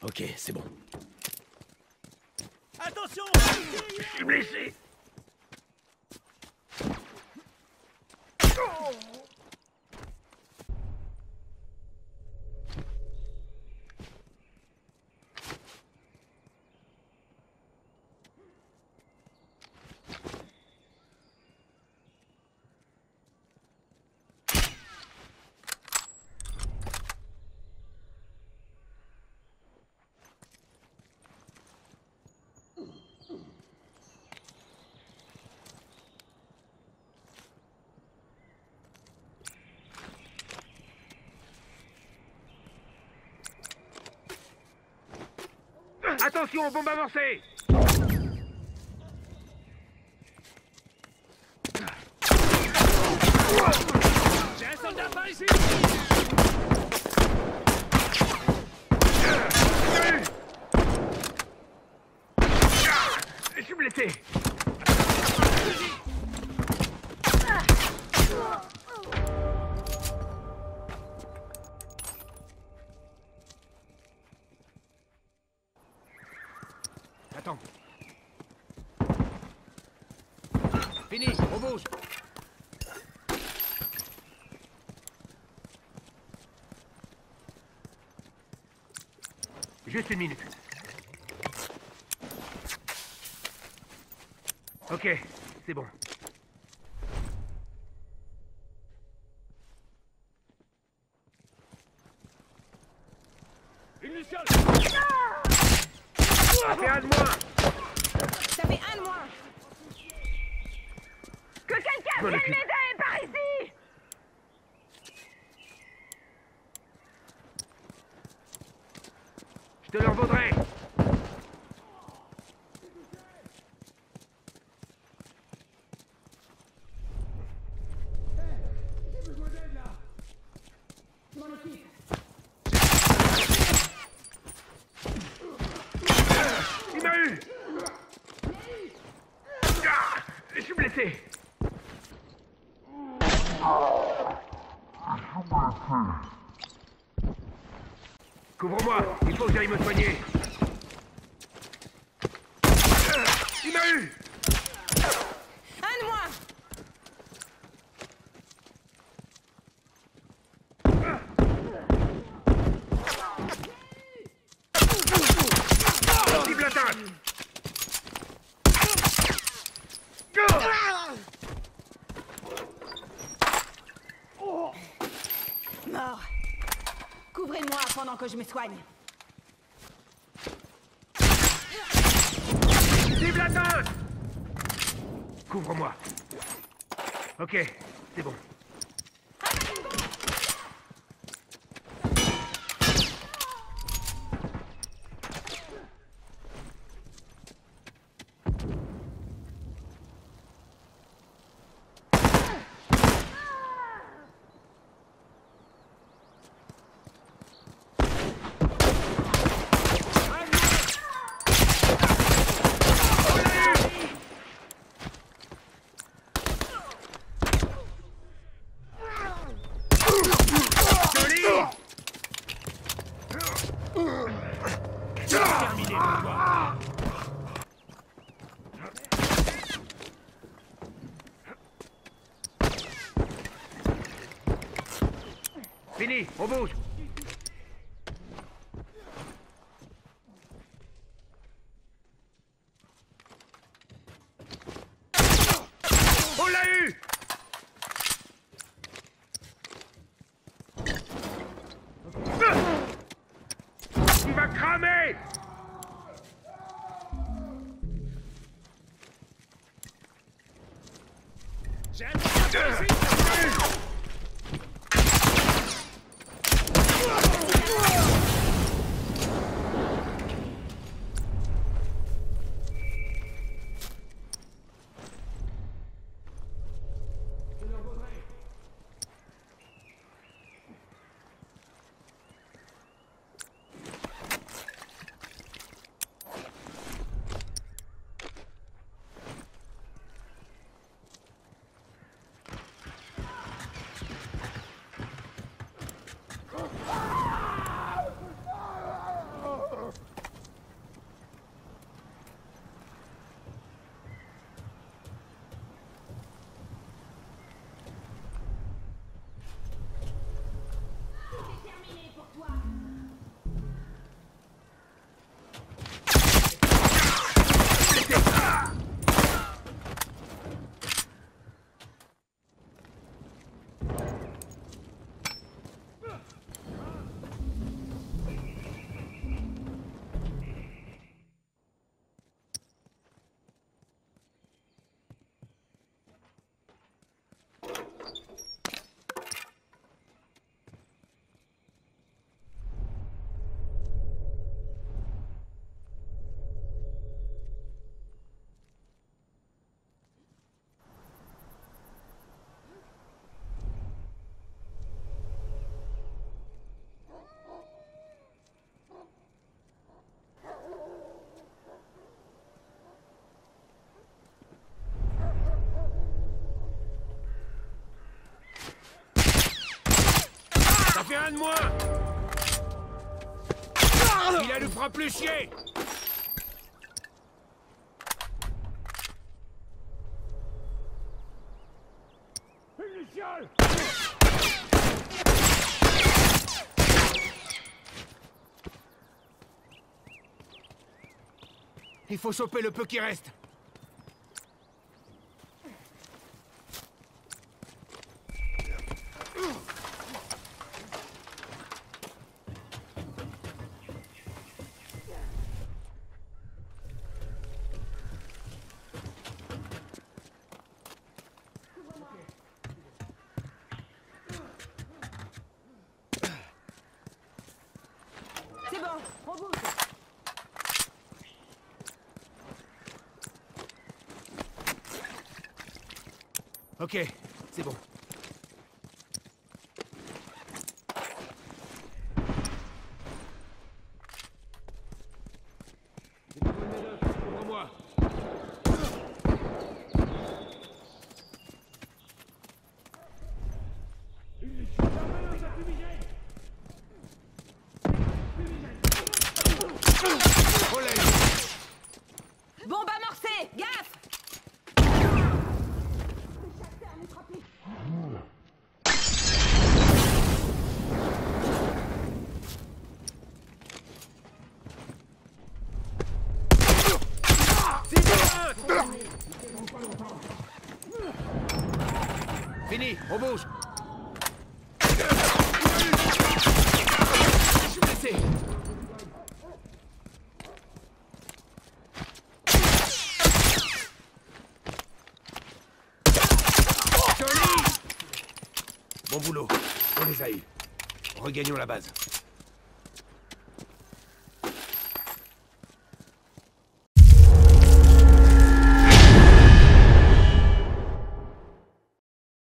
Ok, c'est bon. Attention! Je suis blessé. Attention, bombe avancée! J'ai un soldat par ici! Je suis blessé. Attends. Fini, on bouge. Juste une minute. Ok, c'est bon. Une luciole! Ça fait un de moins. Ça fait un de moins. Que quelqu'un Je m'en vienne occupe. m'aider par ici. Je te l'en vaudrai. Il m'a eu. Ah, je suis blessé. Couvre-moi, il faut que j'aille me soigner. Il m'a eu. Un de moins. Cible atteinte. Mort. Couvrez-moi pendant que je me soigne. Cible atteinte. Couvre-moi. Ok, c'est bon. Terminé pour toi. Fini, on bouge. On l'a eu. Il va cramer. J'ai un soldat par ici! Un de moins. Il a le propre le chier. Il faut choper le peu qui reste. C'est bon, on bouge. Ok, c'est bon. Ouvre-moi. Bombe amorcée. Gaffe. Fini, on bouge. Je suis blessé. Bon boulot, on les a eus. Regagnons la base.